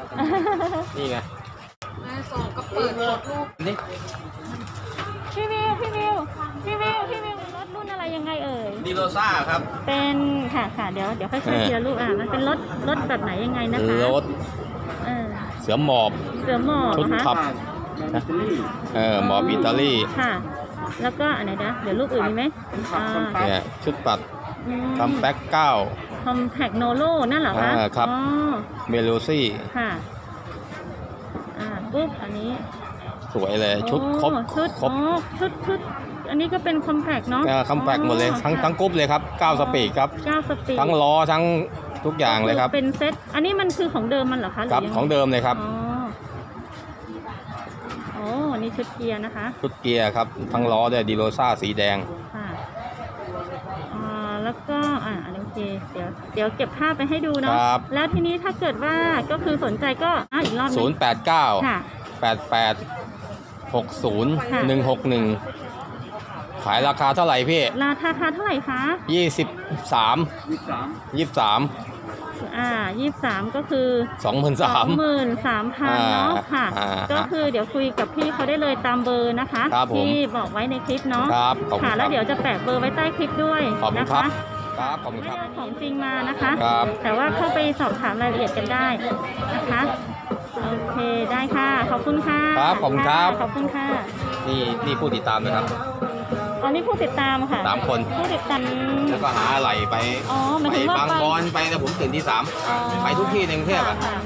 นี่ไงแม่ส่งก็เปิดรูปนี่พี่วิวรถรุ่นอะไรยังไงเอ่ยดีโรซ่าครับเป็นค่ะเดี๋ยวค่อยๆทีละรูปมันเป็นรถแบบไหนยังไงนะคะรถเสือหมอบชุดขับหมอบอิตาลีค่ะแล้วก็อันไหนนะเดี๋ยวรูปอื่นมีไหมเนี่ยชุดปัดคอมแพ็ก9 คอมแพ็กโนโล่นั่นเหรอคะครับเมโลซี่ค่ะปุ๊บอันนี้สวยเลยชุดครบชุดอันนี้ก็เป็นคอมแพ็กเนาะคอมแพ็กหมดเลยทั้งกรุ๊ปเลยครับ9สปีดครับ 9สปีดทั้งล้อทั้งทุกอย่างเลยครับเป็นเซ็ตอันนี้มันคือของเดิมมันเหรอคะครับของเดิมเลยครับนี่ชุดเกียร์นะคะชุดเกียร์ครับทั้งล้อด้วยดีโรซ่าสีแดงค่ะแล้วก็โอเคเดี๋ยวเก็บภาพไปให้ดูเนาะแล้วทีนี้ถ้าเกิดว่าก็คือสนใจก็อีกรอบนึง 089 ค่ะ 88 60 161ขายราคาเท่าไหร่พี่ราคาเท่าไหร่คะ 23 ก็คือ23,000เนาะค่ะก็คือเดี๋ยวคุยกับพี่เขาได้เลยตามเบอร์นะคะที่บอกไว้ในคลิปเนาะค่ะแล้วเดี๋ยวจะแปะเบอร์ไว้ใต้คลิปด้วยนะคะครับขอบคุณครับของจริงมานะคะแต่ว่าเข้าไปสอบถามรายละเอียดกันได้นะคะโอเคได้ค่ะขอบคุณค่ะครับขอบคุณครับขอบคุณค่ะนี่ผู้ติดตามนะครับตอนนี้ผู้ติดตามค่ะ 3 คนผู้ติดตามแล้วก็หาอะไรไปบางบอนไปแต่ผมตื่นที่3ไปทุกที่ในกรุงเทพ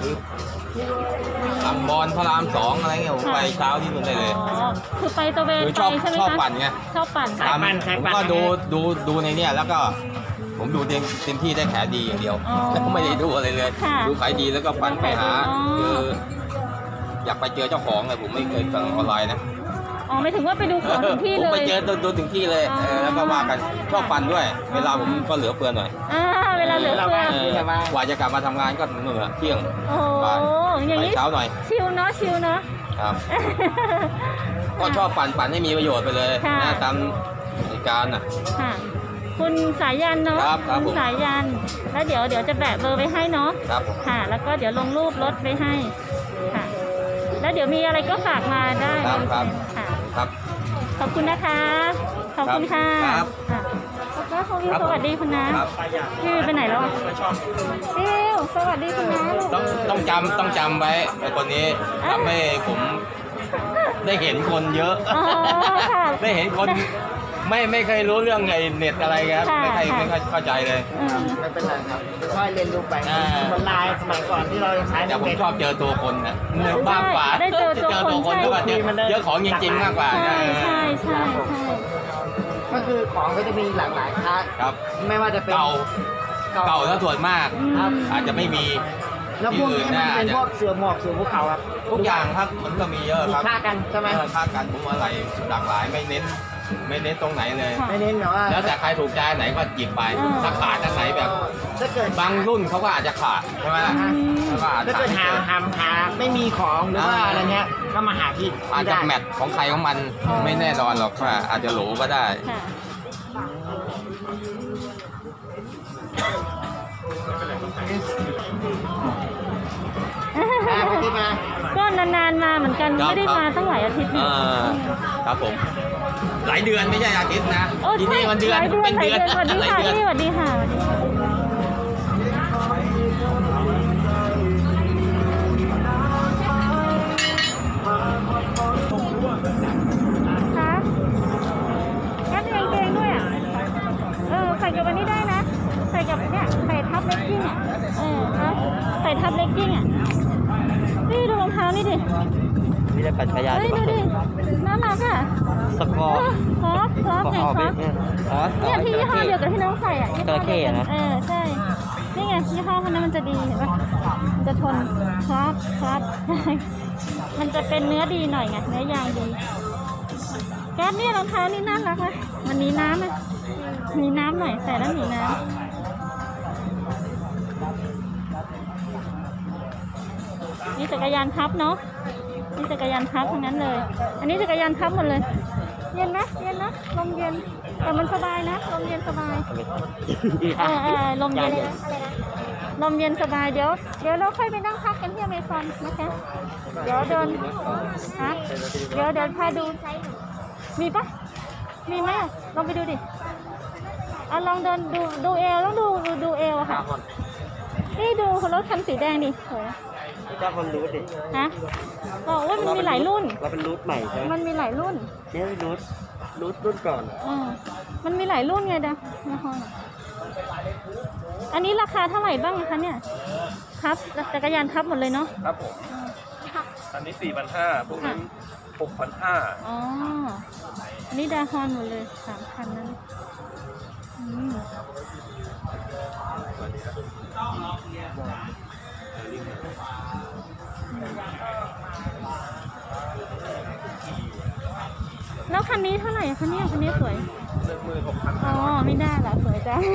บางบอนพระราม2อะไรเงี้ยผมไปเช้าที่นู่นได้เลยคือไปตะเวนไปใช่ไหมคะชอบปั่นไงชอบปั่นผมก็ดูในเนี้ยแล้วก็ผมดูเต็มที่ได้แขนดีอย่างเดียวไม่ได้ดูอะไรเลยดูขายดีแล้วก็ปั่นไปหาอยากไปเจอเจ้าของเลยผมไม่เคยสั่งออนไลน์นะไม่ถึงว่าไปดูของถึงที่เลยผมไปเจอดูถึงที่เลยแล้วก็ว่ากันชอบปั่นด้วยเวลาผมก็เหลือเฟือหน่อยเวลาเหลือเฟือกว่าจะกลับมาทำงานก็เหนื่อยเที่ยงอย่างนี้เช้าหน่อยชิลเนาะครับก็ชอบปั่นให้มีประโยชน์ไปเลยนะตามเหตุการณ์คุณสายยันเนาะคุณสายยันแล้วเดี๋ยวจะแปะเบอร์ไว้ให้เนาะค่ะแล้วก็เดี๋ยวลงรูปรถไว้ให้ค่ะแล้วเดี๋ยวมีอะไรก็ฝากมาได้ครับขอบคุณนะคะขอบคุณค่ะแล้วก็วิวสวัสดีคุณน้าพี่ไปไหนแล้ววิวสวัสดีคุณน้าต้องจำไว้คนนี้ทำให้ผมได้เห็นคนเยอะได้เห็นคนไม่เคยรู้เรื่องไงเน็ตอะไรครับไม่เข้าใจเลยไม่เป็นไรครับค่อยเรียนรู้ไปมันลายสมัยก่อนที่เราใช้แต่ผมชอบเจอตัวคนนะมากกว่าได้เจอตัวคนแล้วก็เจอของจริงๆมากกว่าใช่ก็คือของก็จะมีหลากหลายครับไม่ว่าจะเป็นเก่าแล้วส่วนมากอาจจะไม่มีแล้วพวกนี้มันเป็นพวกเสือหมอบเสือภูเขาครับทุกอย่างครับมันก็มีเยอะครับค่ากันใช่ไหมค่ากันผมอะไรหลากหลายไม่เน้นตรงไหนเลยไม่เน้นเนาะแล้วแต่ใครถูกใจไหนก็หยิบไปถ้าขาดถ้าไหนแบบบางรุ่นเขาก็อาจจะขาดใช่ไหมล่ะถ้าเกิดหาไม่มีของหรือว่าอะไรเงี้ยก็มาหาที่อาจจะแมทของใครของมันไม่แน่นอนหรอกว่าอาจจะหรูก็ได้ก็นานๆมาเหมือนกันไม่ได้มาตั้งหลายอาทิตย์ครับผมหลายเดือนไม่ใช่อาทิตย์นะที่นี่วันเดือนเป็นเดือนสวัสดีค่ะพี่สวัสดีค่ะครับแค่เกงด้วยใส่กับวันนี้ได้นะใส่กับเนี่ยใส่ทับเลกกิ้งใส่ทับเลกกิ้งนี่ดูรองเท้านี่ดินี่ได้ปัจจัยดูดิน่ารักสกอร์คอสเนี่ยที่ยี่ห้อเดียวกับที่น้องใส่จระเข้นะใช่นี่ไงยี่ห้อคนนั้นมันจะดีเห็นปะมันจะทนคอสมันจะเป็นเนื้อดีหน่อยไงเนื้อยางดีแก๊สนี่รองเท้านี่น่ารักนะมันหนีน้ำหนีน้ำหน่อยใส่แล้วหนีน้ำนี่จักรยานพับเนาะนี่จักรยานพับทั้งนั้นเลยอันนี้จักรยานพับหมดเลยเย็นนะลมเย็นแต่มันสบายนะลมเย็นสบายลมเย็นอะไรนะลมเย็นสบายเดี๋ยวเราค่อยไปนั่งพักกันที่อเมซอนนะคะเดี๋ยวเดินฮะเดี๋ยวพาดูมีปะมีไหมลองไปดูดิลองเดินดูเอวแล้วดูเอวค่ะนี่ดูรถคันสีแดงดิสวยเจ้าคนรูทดิฮะบอกว่ามันมีหลายรุ่นเราเป็นรูทใหม่ใช่ไหมมันมีหลายรุ่นเนี่ยรูทรุ่นก่อนมันมีหลายรุ่นไงนะอันนี้ราคาเท่าไหร่บ้างคะเนี่ยครับจักรยานทับหมดเลยเนาะครับผมอันนี้ 4,500พวกนั้น 6,500 อ๋ออันนี้ดาฮอนหมดเลย3 คันนั้นแล้วคันนี้เท่าไหร่คะเนี่ยคันนี้สวย 16,000 อ๋อไม่ได้ละสวยจัง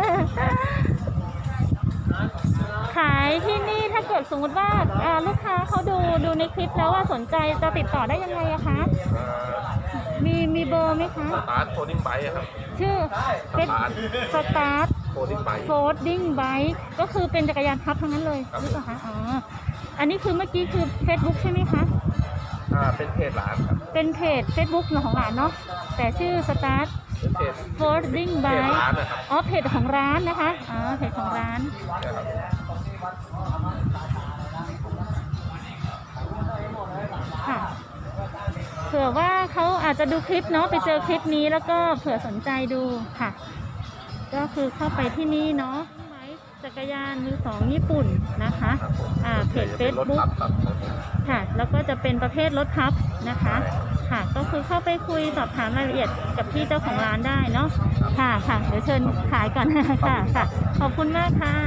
ขายที่นี่ถ้าเกิดสมมติว่าลูกค้าเขาดูในคลิปแล้วว่าสนใจจะติดต่อได้ยังไงอะคะมีเบอร์ไหมคะสตาร์ทโคดิ้งไบค์ครับชื่อเป็นสตาร์ทโคดิ้งไบค์โฟลดิ้งไบค์ก็คือเป็นจักรยานพับทั้งนั้นเลยหรือเปล่าคะอ๋ออันนี้คือเมื่อกี้คือ Facebook ใช่ไหมคะเป็นเพจร้านครับเป็นเพจ Facebook ของร้านเนาะแต่ชื่อสตาร์ทเป็นเพจโฟลดิ้งไบเพจค์ร้านนะครับอ๋อเพจของร้านนะคะอ๋อเพจของร้านนะครับค่ะเผื่อว่าเขาอาจจะดูคลิปเนาะไปเจอคลิปนี้แล้วก็เผื่อสนใจดูค่ะ ก็คือเข้าไปที่นี่เนาะจักรยานมือ 2ญี่ปุ่นนะคะเพจเป็นรถ Facebook ขับครับค่ะแล้วก็จะเป็นประเภทรถพับนะคะค่ะก็คือเข้าไปคุยสอบถามรายละเอียดกับพี่เจ้าของร้านได้เนาะค่ะเดี๋ยวเชิญขายก่อน ค่ะขอบคุณมากค่ะ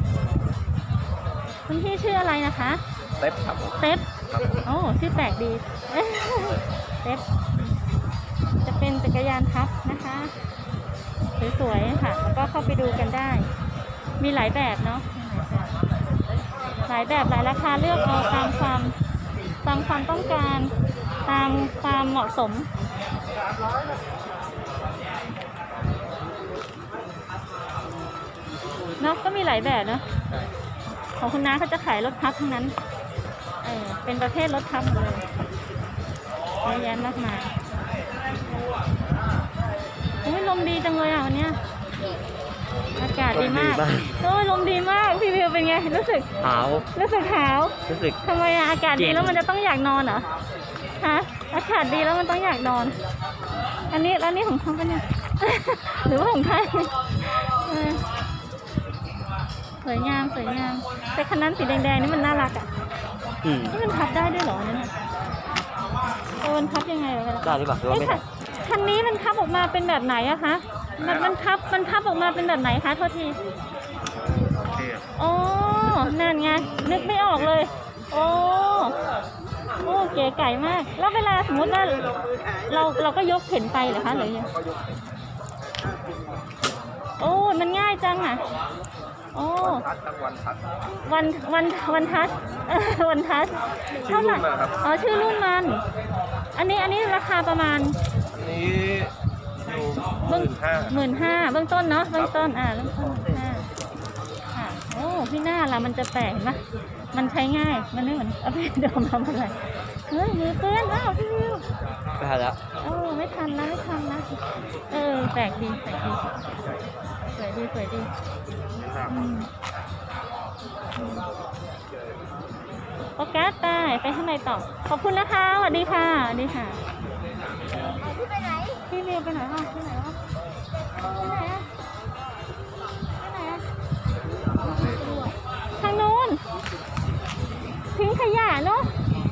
คุณพี่ชื่ออะไรนะคะเต็ปครับเต็ปโอ้ชื่อแปลกดี เต็ปจะเป็นจักรยานพับนะคะสวยๆค่ะแล้วก็เข้าไปดูกันได้มีหลายแบบเนาะหลายแบบหลายราคาเลือกเอาตามความต้องการตามความเหมาะสมเนาะก็มีหลายแบบเนาะของคุณน้าเขาจะขายรถพับทั้งนั้นเป็นประเภทรถพับเลยเยอะแยะมากมายโอ้ยลมดีจังเลยอ่ะวันเนี้ยอากาศดีมากโอ้ยลมดีมากพี่วิวเป็นไงรู้สึกหาวทำไมอ่ะอากาศดีแล้วมันจะต้องอยากนอนเหรอฮะอากาศดีแล้วมันต้องอยากนอน อันนี้ของเขาปะเนี่ย หรือว่าของใครสวยงามแต่คันนั้นสีแดงๆนี่มันน่ารักอ่ะนี่มันพับได้ด้วยเหรอเนี่ยมันพับยังไงวะได้หรือเปล่าคันนี้มันพับออกมาเป็นแบบไหนอะคะมันพับออกมาเป็นแบบไหนคะโทษทีโอ้นั่นไงนึกไม่ออกเลยโอ้เก๋ไก่มากแล้วเวลาสมมติว่าเราก็ยกเข็นไปเหรอคะหรือยังโอ้มันง่ายจังอ่ะโอ้วันทัชเท่าไหร่อ๋อชื่อรุ่นมันอันนี้ราคาประมาณนี้อยู่ 15,000เบื้องต้นเนาะเบื้องต้นเบื้องต้น15,000ค่ะโอ้พี่หน้าละมันจะแปลกนะมันใช้ง่ายมันไม่เหมือนเอาไปเดิมทำอะไรเฮ้ยมือเปื้อนอ้าวพี่วิวไม่ทันแล้วไม่ทันนะแปลกดีสวยดีโอเคไปข้างในต่อขอบคุณนะคะสวัสดีค่ะพี่วิวไปไหนที่ไหนทางโน้นทิ้งขยะเนาะ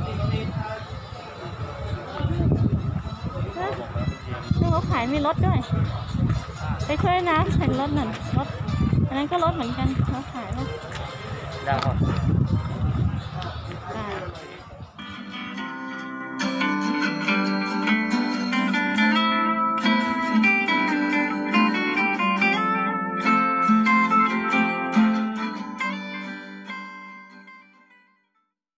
นี่เขาขายมีรถด้วยไปช่วยนะเห็นรถหนึ่งรถอันนั้นก็รถเหมือนกันเขาขายรถได้ครับ